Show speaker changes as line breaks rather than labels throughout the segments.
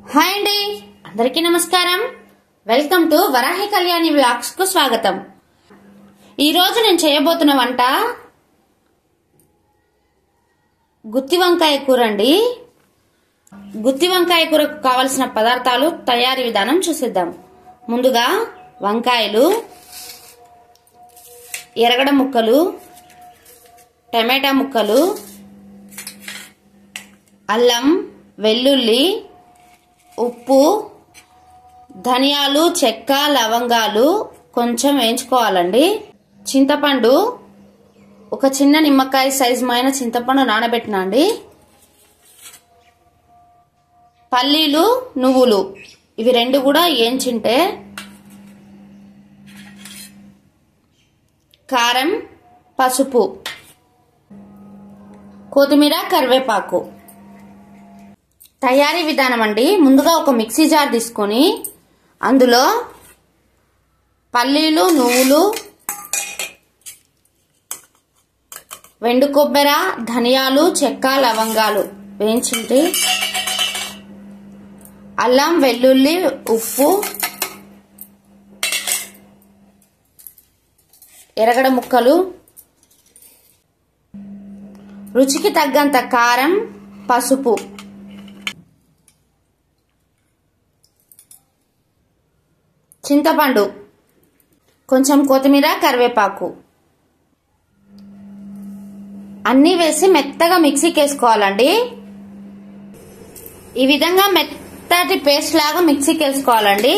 Hi అండి, అందరికీ నమస్కారం. Welcome to Varahi Kalyani vlogs కు స్వాగతం. ఈ రోజు నేను చేయబోతున్న వంట గుత్తి వంకాయ కూర అండి. గుత్తి వంకాయ కూరకు కావలసిన పదార్థాలు, తయారీ విధానం చూసేద్దాం. ముందుగా వంకాయలు, ఎర్రగడ్డ ముక్కలు, టమాటా ముక్కలు, అల్లం, వెల్లుల్లి, ఉప్పు, ధనియాలు, చెక్క, లవంగాలు కొంచెం వేయించుకోవాలండి. చింతపండు, ఒక చిన్న నిమ్మకాయ సైజు మైన చింతపండు నానబెట్టినా అండి. పల్లీలు, నువ్వులు ఇవి రెండు కూడా వేయించింటే, కారం, పసుపు, కొత్తిమీర, కరివేపాకు. తయారీ విధానం అండి. ముందుగా ఒక మిక్సీ జార్ తీసుకొని అందులో పల్లీలు, నువ్వులు, వెండు కొబ్బెర, ధనియాలు, చెక్క, లవంగాలు వేయించుంటే, అల్లం, వెల్లుల్లి, ఉప్పు, ఎర్రగడ్డ ముక్కలు, రుచికి తగ్గంత కారం, పసుపు, చింతపండు, కొంచెం కొత్తిమీర, కరివేపాకు అన్నీ వేసి మెత్తగా మిక్సీకి వేసుకోవాలండి. ఈ విధంగా మెత్తటి పేస్ట్ లాగా మిక్సీకి వేసుకోవాలండి.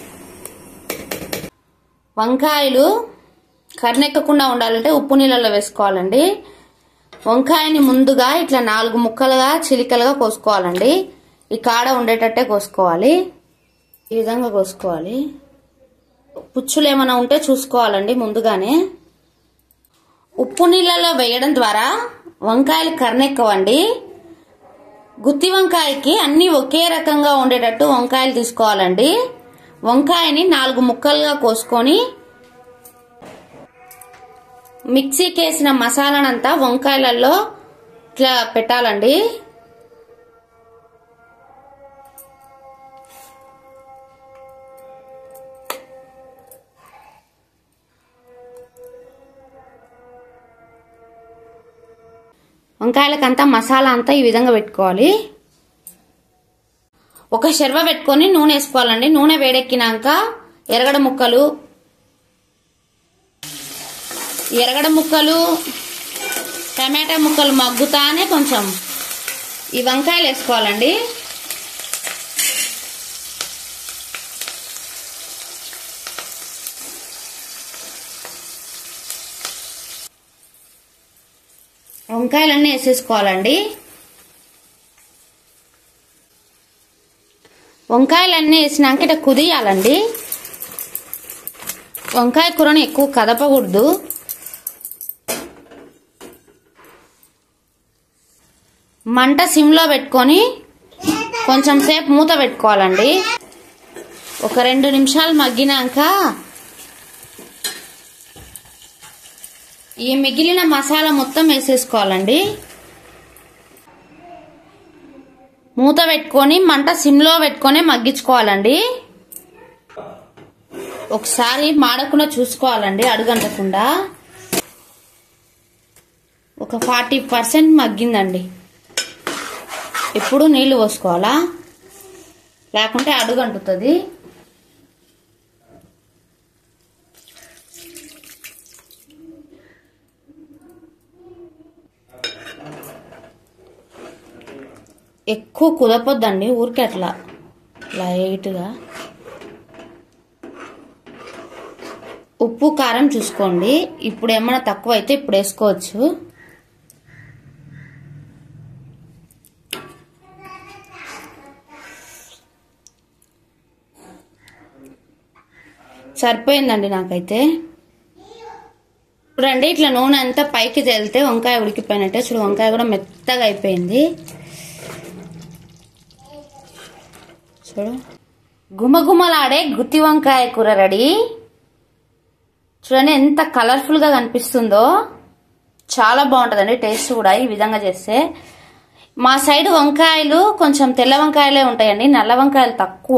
వంకాయలు కర్నెక్కకుండా ఉండాలంటే ఉప్పు నీళ్ళలో వేసుకోవాలండి. వంకాయని ముందుగా ఇట్లా 4 ముక్కలుగా చిలికలుగా కోసుకోవాలండి. ఈ కాడ ఉండేటట్టే కోసుకోవాలి. ఈ విధంగా కోసుకోవాలి. పుచ్చులు ఏమైనా ఉంటే చూసుకోవాలండి ముందుగానే. ఉప్పు నీళ్ళలో వేయడం ద్వారా వంకాయలు కర్నెక్కవండి. గుత్తి వంకాయకి అన్ని ఒకే రకంగా ఉండేటట్టు వంకాయలు తీసుకోవాలండి. వంకాయని 4 ముక్కలుగా కోసుకొని మిక్సీకి వేసిన మసాలానంతా వంకాయలలో ఇట్లా పెట్టాలండి. వంకాయలకంతా మసాలా అంతా ఈ విధంగా పెట్టుకోవాలి. ఒక శర్వ పెట్టుకొని నూనె వేసుకోవాలండి. నూనె వేడెక్కినాక ఎర్రగడ్డ ముక్కలు, టమాటా ముక్కలు మగ్గుతానే కొంచెం ఈ వంకాయలు వేసుకోవాలండి. వంకాయలన్నీ వేసేసుకోవాలండి. వంకాయలన్నీ వేసినాక ఇట్లా కుదియాలండి. వంకాయ కూరని ఎక్కువ కదపకూడదు. మంట సిమ్లో పెట్టుకొని కొంచెం సేపు మూత పెట్టుకోవాలండి. ఒక 2 నిమిషాలు మగ్గినాక ఈ మిగిలిన మసాలా మొత్తం వేసేసుకోవాలండి. మూత పెట్టుకొని మంట సిమ్లో పెట్టుకొని మగ్గించుకోవాలండి. ఒకసారి మాడకుండా చూసుకోవాలండి, అడుగంటకుండా. ఒక 40% మగ్గిందండి. ఇప్పుడు నీళ్లు పోసుకోవాలా, లేకుంటే అడుగంటుతుంది. ఎక్కువ కుదపొద్దండి, ఊరికే అట్లా లైట్గా. ఉప్పు, కారం చూసుకోండి. ఇప్పుడు ఏమైనా తక్కువ అయితే ఇప్పుడు వేసుకోవచ్చు. సరిపోయిందండి నాకైతే. చూడండి, ఇట్లా నూనె అంతా పైకి తేలితే వంకాయ ఉడికిపోయినట్టే. చూడు, వంకాయ కూడా మెత్తగా అయిపోయింది. చూడు, గుమగుమలాడే గుత్తి వంకాయ కూర రెడీ. చూడండి ఎంత కలర్ఫుల్ గా కనిపిస్తుందో. చాలా బాగుంటుందండి టేస్ట్ కూడా ఈ విధంగా చేస్తే. మా సైడ్ వంకాయలు కొంచెం తెల్ల వంకాయలే ఉంటాయండి, నల్ల వంకాయలు తక్కువ.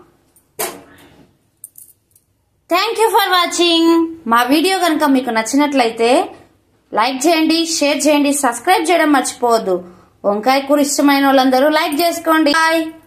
Thank you for watching. మా వీడియో కనుక మీకు నచ్చినట్లయితే లైక్ చేయండి, షేర్ చేయండి, సబ్స్క్రైబ్ చేయడం మర్చిపోవద్దు. వంకాయ కూర ఇష్టమైన వాళ్ళందరూ లైక్ చేసుకోండి. బాయ్.